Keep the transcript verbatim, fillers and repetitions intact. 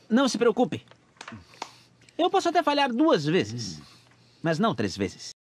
Não se preocupe. Eu posso até falhar duas vezes, mas não três vezes.